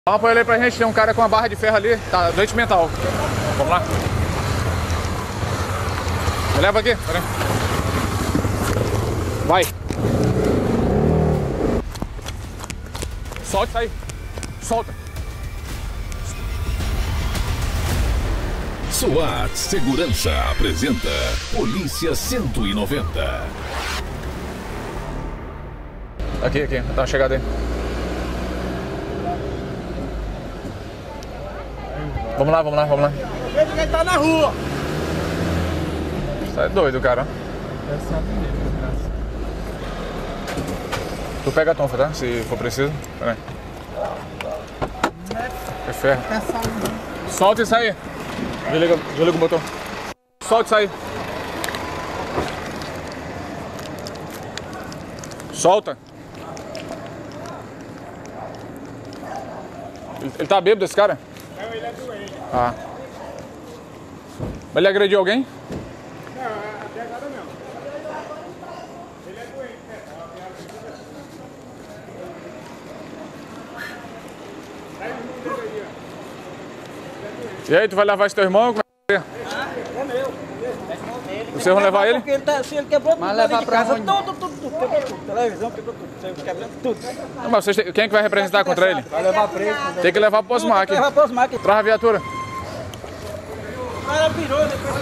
Dá um apoio ali pra gente, tem um cara com uma barra de ferro ali, tá doente mental. Vamos lá. Me leva aqui, peraí. Vai. Solta isso aí. Solta. SWAT Segurança apresenta Polícia 190. Aqui, tá uma chegada aí. Vamos lá. Ele tá na rua. Você é doido, cara. Tu pega a tonfa, tá? Se for preciso. Pera aí. É ferro. Solta isso aí. Desliga o botão. Solta isso aí. Solta. Ele tá bêbado, esse cara? Não, ele é doente. Ah. Mas ele agrediu alguém? Não, até agora não. Ele é doente, né? Sai o irmão dele aí, ó. E aí, tu vai levar esse teu irmão? Como é que vai ser? É meu. É irmão dele. Vocês vão levar ele? Porque ele, tá, ele quebrou tudo levar de pra casa. onde? Tudo. Quebrou tudo. Televisão quebrou tudo. Saiu quebrando tudo. Não, mas vocês quem é que vai representar contra ele? Vai levar preso. Tem que levar pro Osmar aqui. Vai levar pros máquinas. Traz a viatura. O cara virou depois.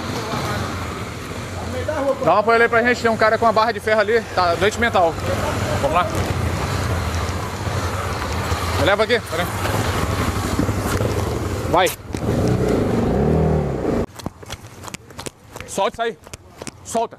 No meio da rua. Dá um apoio ali pra gente, tem um cara com uma barra de ferro ali, tá doente mental. Vamos lá. Me leva aqui, peraí. Vai. Solta isso aí. Solta.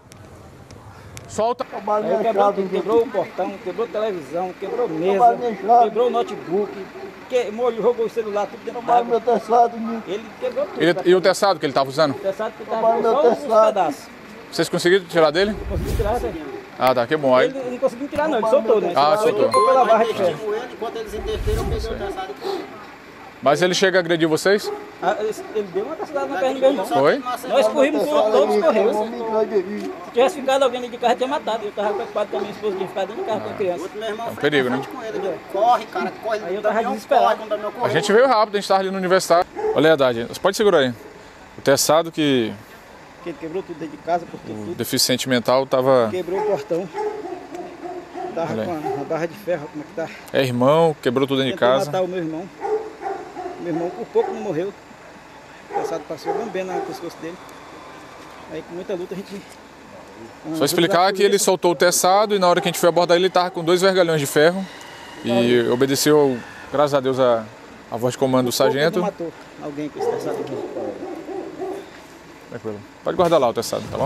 Aí quebrou tudo, quebrou o portão, quebrou televisão, quebrou mesa, quebrou o notebook, jogou o celular tudo dentro da água. Ele quebrou tudo. E o teçado que ele tava usando? O teçado que tava só uns pedaços. Vocês conseguiram tirar dele? Não conseguiu tirar, né? Ah, tá, que bom. Aí, Ele não conseguiu tirar não, ele soltou, né? Ah, Ele soltou. trocou pela barra de ferro. Enquanto eles interferam, eu peguei o traçado com ele. mas ele chega a agredir vocês? Ah, ele deu uma cacetada na perna do meu irmão. Foi? Nós corrimos, todos corremos. Se tivesse ficado alguém ali de carro, tinha matado. Eu tava preocupado com a minha esposa de ficar dentro do carro com a criança. Meu irmão foi perigo, na né? frente com ele. Corre, cara, corre. Aí eu tava desesperado. A gente veio rápido, a gente tava ali no universitário. Olha a idade, você pode segurar aí. O teçado que Porque ele quebrou tudo dentro de casa, por tudo. o deficiente mental tava... Quebrou o portão. Tava Olha com a barra de ferro, como é que tá? É irmão, quebrou tudo dentro de Tentou casa. matar o meu irmão. Meu irmão por pouco não morreu. O passado passou lambendo no pescoço dele. Aí com muita luta a gente... Só explicar que ele soltou o teçado e na hora que a gente foi abordar ele tava com 2 vergalhões de ferro. E obedeceu, graças a Deus, a voz de comando do sargento. Não matou alguém com esse teçado aqui. Tranquilo. Pode guardar lá o teçado, tá bom?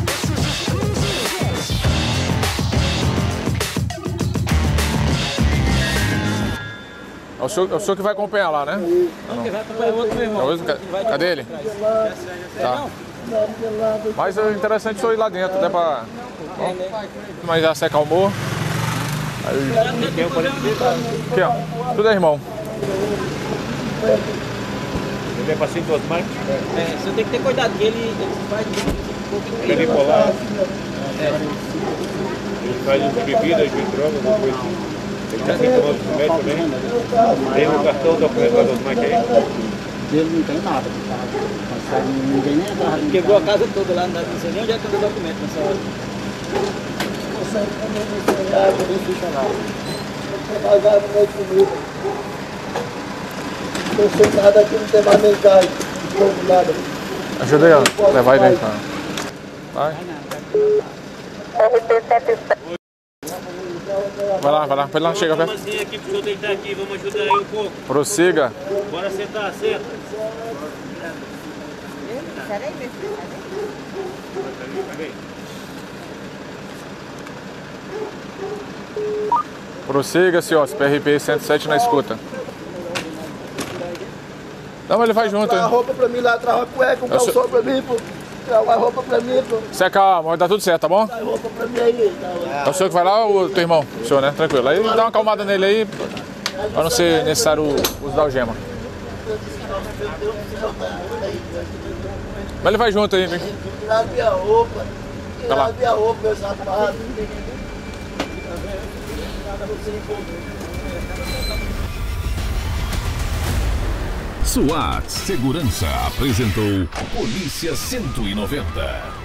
É o senhor que vai acompanhar lá, né? Não, que vai acompanhar outro meu irmão. Cadê ele? Tá. Mas é interessante o senhor ir lá dentro, né? Pra... Mas já se acalmou. Aí... Aqui, ó. Tudo é irmão. Ele é paciente do Osmar? É, você tem que ter cuidado, que ele faz Ele é bipolar. Ele faz de bebida, de droga, alguma coisa assim. Ele está sem tomar os remédios também. Tem o cartão do operador do Osmar aí? Ele não tem nada. Ninguém nem agarra. Quebrou a casa toda lá, não sei nem onde é que tem o documento nessa hora. Estou sentado aqui, não tem mais mensagem. Não estou nada. Ajuda aí, ó. Levar ele aí, cara. Vai. Vai lá, pode lá, chega perto. Vamos assim aqui pro senhor deitar aqui, vamos ajudar aí um pouco. Prossiga. Bora sentar, senta. Prossiga, senhor. PRP 107 na escuta. Não, mas ele vai junto, Traz a hein? roupa pra mim lá, traz uma cueca, um calção pra mim, pô. Traz a roupa pra mim, pô. Você calma, vai dar tudo certo, tá bom? Traz a roupa pra mim aí. É o senhor que vai lá ou o teu irmão? O senhor, né? Tranquilo. Aí dá uma acalmada nele aí, pra não ser necessário usar algema. Mas ele vai junto aí, hein? Tirar minha roupa. Tá lá. Tirar minha roupa, meu sapato. SWAT Segurança apresentou Polícia 190.